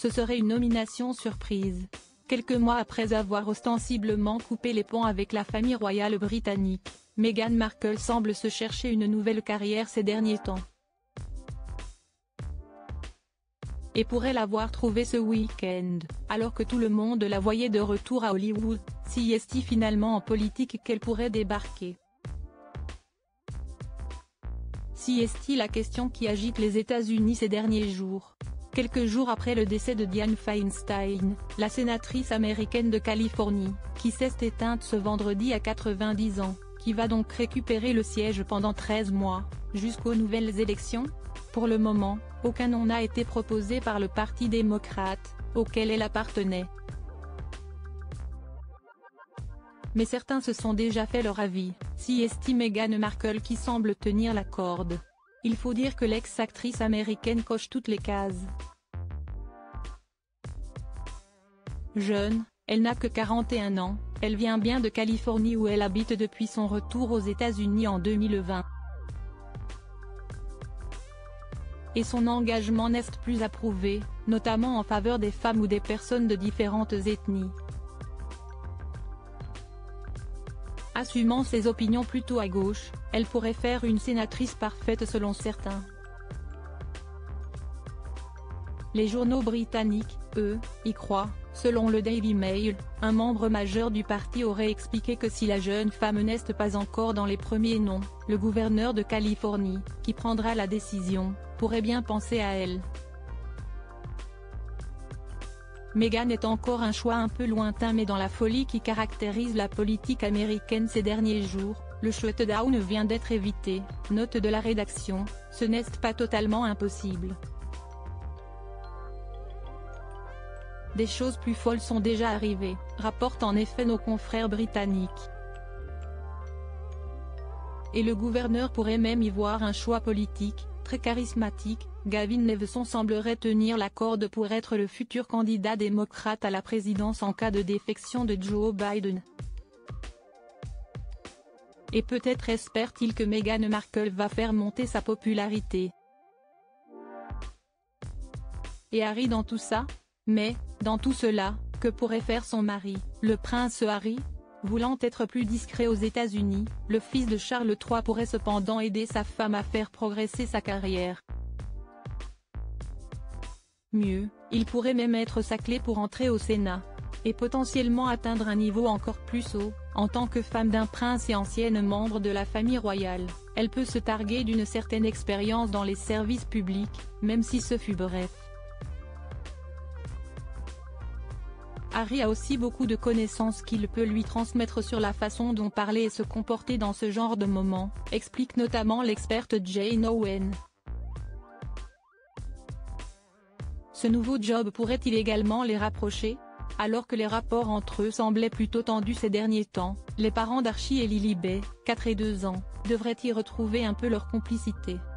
ce serait une nomination surprise. Quelques mois après avoir ostensiblement coupé les ponts avec la famille royale britannique, Meghan Markle semble se chercher une nouvelle carrière ces derniers temps. Et pourrait l'avoir trouvée ce week-end, alors que tout le monde la voyait de retour à Hollywood. Si est-il finalement en politique qu'elle pourrait débarquer? Si est-il la question qui agite les États-Unis ces derniers jours. Quelques jours après le décès de Dianne Feinstein, la sénatrice américaine de Californie, qui s'est éteinte ce vendredi à 90 ans, qui va donc récupérer le siège pendant 13 mois, jusqu'aux nouvelles élections? Pour le moment, aucun nom n'a été proposé par le Parti démocrate, auquel elle appartenait. Mais certains se sont déjà fait leur avis, si est-il Meghan Markle qui semble tenir la corde. Il faut dire que l'ex-actrice américaine coche toutes les cases. Jeune, elle n'a que 41 ans, elle vient bien de Californie où elle habite depuis son retour aux États-Unis en 2020. Et son engagement n'est plus à prouver, notamment en faveur des femmes ou des personnes de différentes ethnies. Assumant ses opinions plutôt à gauche, elle pourrait faire une sénatrice parfaite selon certains. Les journaux britanniques, eux, y croient. Selon le Daily Mail, un membre majeur du parti aurait expliqué que si la jeune femme n'est pas encore dans les premiers noms, le gouverneur de Californie, qui prendra la décision, pourrait bien penser à elle. Meghan est encore un choix un peu lointain mais dans la folie qui caractérise la politique américaine ces derniers jours, le shutdown vient d'être évité, note de la rédaction, ce n'est pas totalement impossible. Des choses plus folles sont déjà arrivées, rapportent en effet nos confrères britanniques. Et le gouverneur pourrait même y voir un choix politique, très charismatique. Gavin Newsom semblerait tenir la corde pour être le futur candidat démocrate à la présidence en cas de défection de Joe Biden. Et peut-être espère-t-il que Meghan Markle va faire monter sa popularité. Et Harry dans tout ça? Mais, dans tout cela, que pourrait faire son mari, le prince Harry? Voulant être plus discret aux États-Unis, le fils de Charles III pourrait cependant aider sa femme à faire progresser sa carrière. Mieux, il pourrait même être sa clé pour entrer au Sénat. Et potentiellement atteindre un niveau encore plus haut, en tant que femme d'un prince et ancienne membre de la famille royale, elle peut se targuer d'une certaine expérience dans les services publics, même si ce fut bref. Harry a aussi beaucoup de connaissances qu'il peut lui transmettre sur la façon dont parler et se comporter dans ce genre de moments, explique notamment l'experte Jane Owen. Ce nouveau job pourrait-il également les rapprocher? Alors que les rapports entre eux semblaient plutôt tendus ces derniers temps, les parents d'Archie et Lily Bay, 4 et 2 ans, devraient y retrouver un peu leur complicité.